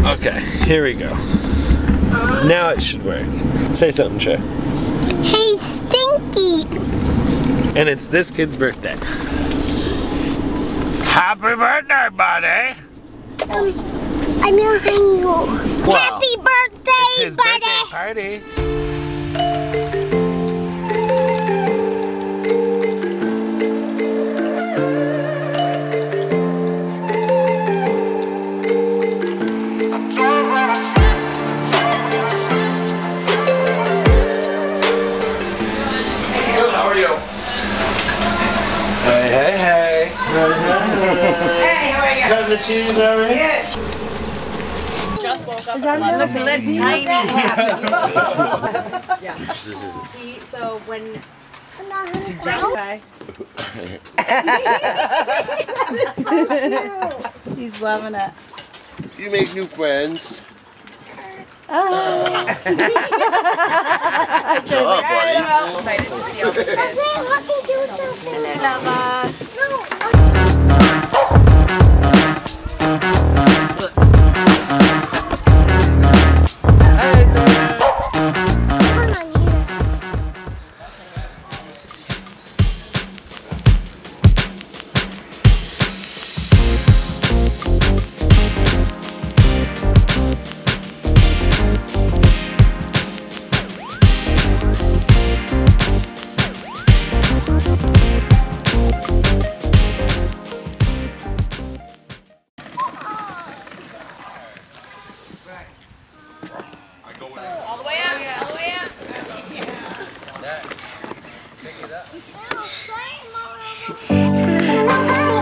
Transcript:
Okay, here we go. Now it should work. Say something, Trey. Hey, Stinky! And it's this kid's birthday. Happy birthday, buddy! I'm behind you. Wow. Happy birthday, It's his buddy! birthday party. Hey, hey, hey. Hey, how are you? Cut the cheese already? Good. Just woke up. Look a little tiny. Yeah. So when. Okay. He's loving it. You make new friends. Oh. Good job, buddy. Excited to see all the kids. Hello, Lava. All the way up, all the way up. That.